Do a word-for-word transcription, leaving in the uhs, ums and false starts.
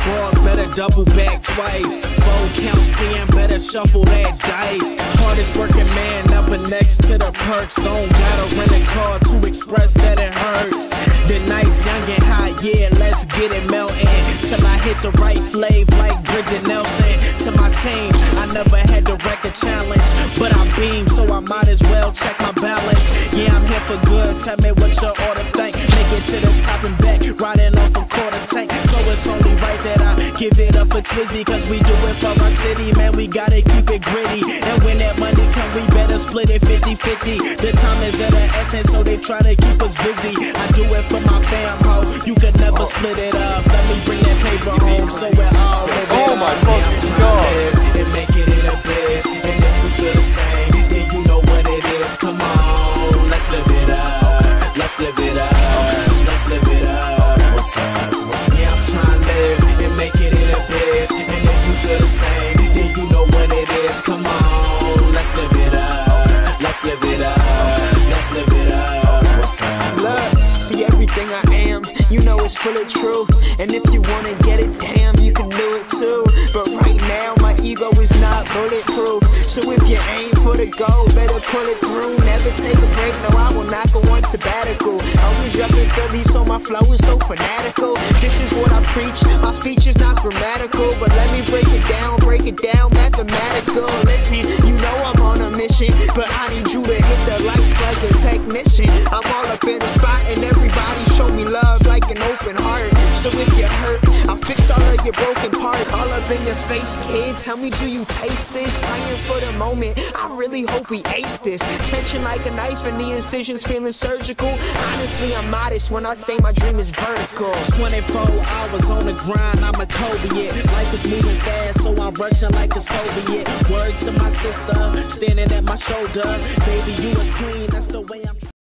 balls, better double back twice. Four count seeing, better shuffle that dice. Hardest working man, never next to the perks. Don't gotta rent a car to express that it hurts. The night's young and hot, yeah, let's get it melting. Till I hit the right flave like Bridget Nelson. To my team, I never had to wreck a challenge, but I beam, so I might as well check my balance. Yeah, I'm here for good, tell me what your order think. Make it to the top and back, riding off a quarter tank. So it's only right that I give it up for Twizzy, cause we do it for our city, man, we gotta keep it gritty. And when that money come, we better split it fifty fifty. The time is of the essence, so they try to keep us busy. I do it for my fam, ho, you could never split it up. Let me bring that paper home, so we're all live it Oh my up. Yeah, I'm trying to live and make it in a biz. And if you feel the same, then you know what it is. Come on, let's live it up. Let's live it up. Let's live it up. What's up? What's up? Yeah, I'm trying to live and make it in a biz. And if you feel the same, then you know what it is. Come on, let's live it up. Let's live it up. Let's live it up. What's up? What's up? See everything I am, you know it's full of truth. And if you wanna get it, damn, you can do it too. But right now, my ego is not bulletproof. So if you aim for the goal, better pull it through. Never take a break, no, I will not go on sabbatical. Always up in Philly, so my flow is so fanatical. This is what I preach, my speech is not grammatical. But let me break it down, break it down, mathematical. Listen, you know I'm on a mission, but I need you to hit the lights like a technician. I'm all up in the spot and everybody show me love like an open heart. So if you're hurt, I'll fix all of your broken parts. All up in your face, kid, tell me, do you taste this? Praying for the moment, I really hope we ace this. Tension like a knife and the incisions feeling surgical. Honestly, I'm modest when I say my dream is vertical. Twenty-four hours on the grind, I'm a Kobe. Life is moving fast, so I'm rushing like a Soviet. Word to my sister, standing at my shoulder. Baby, you a queen, that's the way I'm